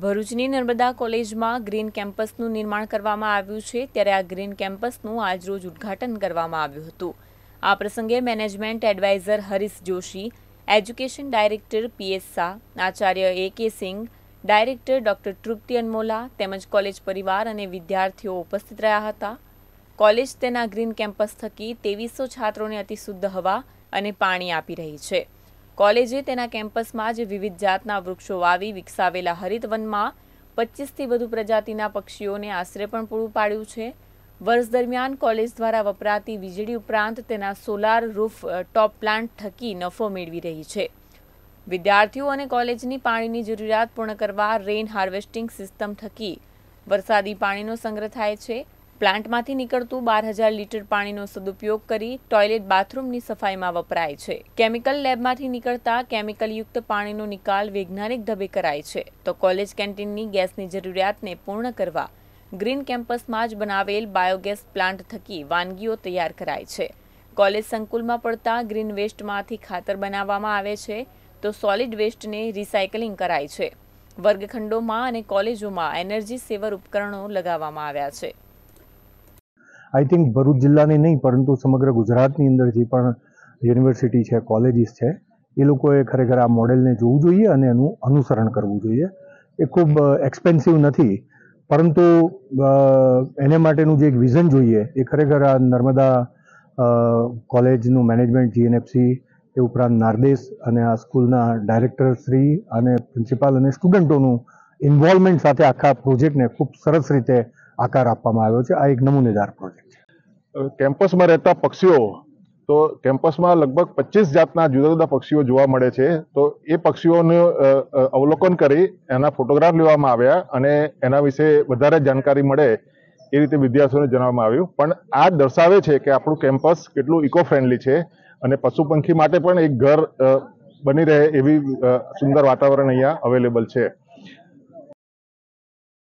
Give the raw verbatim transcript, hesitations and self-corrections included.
ભરૂચની નર્મદા કોલેજમાં ગ્રીન કેમ્પસનું નિર્માણ કરવામાં આવ્યું છે, ત્યારે આ ગ્રીન કેમ્પસનું આજરોજ ઉદ્ઘાટન કરવામાં આવ્યું હતું। આ પ્રસંગે management adviser Harish Joshi, education director P S Shah, આચાર્ય A K Singh, director doctor Tripti Anmola તેમજ કોલેજ પરિવાર અને વિદ્યાર્થીઓ ઉપસ્થિત રહ્યા હતા। કોલેજ તેના ગ્રીન કેમ્પસ થકી ત્રેવીસો છાત્રોને અતિ શુદ્ધ હવા અને પાણી આપી રહી છે। કોલેજે તેના કેમ્પસમાં જ વિવિધ જાતના વૃક્ષો વાવી વિકસાવેલા હરિતવનમાં પચીસથી વધુ પ્રજાતિના પક્ષીઓને આશ્રય પણ પૂરું પાડ્યું છે। વર્ષ દરમિયાન કોલેજ દ્વારા વપરાતી વીજળી ઉપરાંત તેના સોલાર રૂફ ટોપ પ્લાન્ટ થકી નફો મેળવી રહી છે। વિદ્યાર્થીઓ અને કોલેજની પાણીની જરૂરિયાત પૂર્ણ કરવા રેઇન હાર્વેસ્ટિંગ સિસ્ટમ થકી વરસાદી પાણીનો સંગ્રહ થાય છે। પ્લાન્ટમાંથી નીકળતું બાર હજાર લીટર પાણીનો સદુપયોગ કરી ટોયલેટ બાથરૂમની સફાઈમાં વપરાય છે। કેમિકલ લેબમાંથી નીકળતા કેમિકલયુક્ત પાણીનો નિકાલ વૈજ્ઞાનિક ઢબે કરાય છે, તો કોલેજ કેન્ટીનની ગેસની જરૂરિયાતને પૂર્ણ કરવા ગ્રીન કેમ્પસમાં જ બનાવેલ બાયોગેસ પ્લાન્ટ થકી વાનગીઓ તૈયાર કરાય છે। કોલેજ સંકુલમાં પડતા ગ્રીન વેસ્ટમાંથી ખાતર બનાવવામાં આવે છે, તો સોલિડ વેસ્ટને રિસાયકલિંગ કરાય છે। વર્ગખંડોમાં અને કોલેજોમાં એનર્જી સેવર ઉપકરણો લગાવવામાં આવ્યા છે। आई थिंक भरूच जिल्लाની નહીં પરંતુ સમગ્ર ગુજરાતની અંદર જે પણ યુનિવર્સિટી છે, કોલેજીસ છે, એ લોકોએ ખરેખર આ મોડેલને જોવું જોઈએ અને એનું અનુસરણ કરવું જોઈએ। એ ખૂબ એક્સપેન્સિવ નથી, પરંતુ એને માટેનું જે એક વિઝન જોઈએ એ ખરેખર આ નર્મદા કોલેજનું management G N F C એ ઉપરાંત નાર્દેશ અને આ સ્કૂલના ડાયરેક્ટર શ્રી અને પ્રિન્સિપાલ અને સ્ટુડન્ટોનું ઇન્વોલ્વમેન્ટ સાથે આખા પ્રોજેક્ટને ખૂબ સરસ રીતે આકાર આપવામાં આવ્યો છે। આ એક નમૂનેદાર પ્રોજેક્ટ છે। કેમ્પસમાં રહેતા પક્ષીઓ, તો કેમ્પસમાં લગભગ પચીસ જાતના જુદા જુદા પક્ષીઓ જોવા મળે છે। તો એ પક્ષીઓનું અવલોકન કરી એના ફોટોગ્રાફ લેવામાં આવ્યા અને એના વિશે વધારે જાણકારી મળે એ રીતે વિદ્યાર્થીઓને જણાવવામાં આવ્યું। પણ આ દર્શાવે છે કે આપણું કેમ્પસ કેટલું ઇકો ફ્રેન્ડલી છે અને પશુ પંખી માટે પણ એક ઘર બની રહે એવી સુંદર વાતાવરણ અહીંયા અવેલેબલ છે।